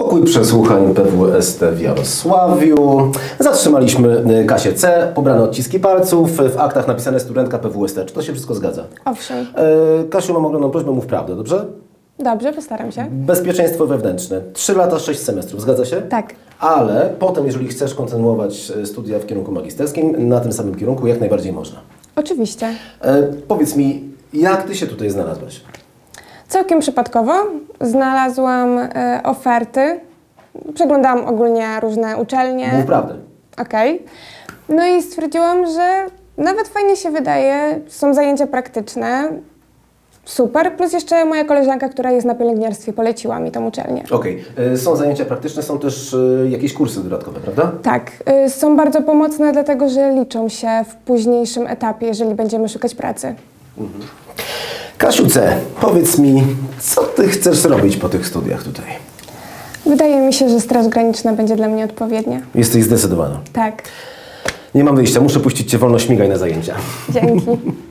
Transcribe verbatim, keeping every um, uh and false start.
Pokój przesłuchań P W S T w Jarosławiu. Zatrzymaliśmy Kasię C. Pobrane odciski palców. W aktach napisane studentka P W S T. Czy to się wszystko zgadza? Owszem. E, Kasiu, mam ogromną prośbę, mów prawdę, dobrze? Dobrze, postaram się. Bezpieczeństwo wewnętrzne. Trzy lata, sześć semestrów. Zgadza się? Tak. Ale potem, jeżeli chcesz kontynuować studia w kierunku magisterskim, na tym samym kierunku jak najbardziej można. Oczywiście. E, powiedz mi, jak ty się tutaj znalazłaś? Całkiem przypadkowo znalazłam e, oferty. Przeglądałam ogólnie różne uczelnie. Mów prawdę. Okej. No i stwierdziłam, że nawet fajnie się wydaje. Są zajęcia praktyczne. Super. Plus jeszcze moja koleżanka, która jest na pielęgniarstwie, poleciła mi tą uczelnię. Okej. Okay. Są zajęcia praktyczne, są też y, jakieś kursy dodatkowe, prawda? Tak. Y, są bardzo pomocne, dlatego że liczą się w późniejszym etapie, jeżeli będziemy szukać pracy. Mhm. Kasiu C., powiedz mi, co ty chcesz robić po tych studiach tutaj? Wydaje mi się, że Straż Graniczna będzie dla mnie odpowiednia. Jesteś zdecydowana? Tak. Nie mam wyjścia, muszę puścić cię wolno, śmigaj na zajęcia. Dzięki.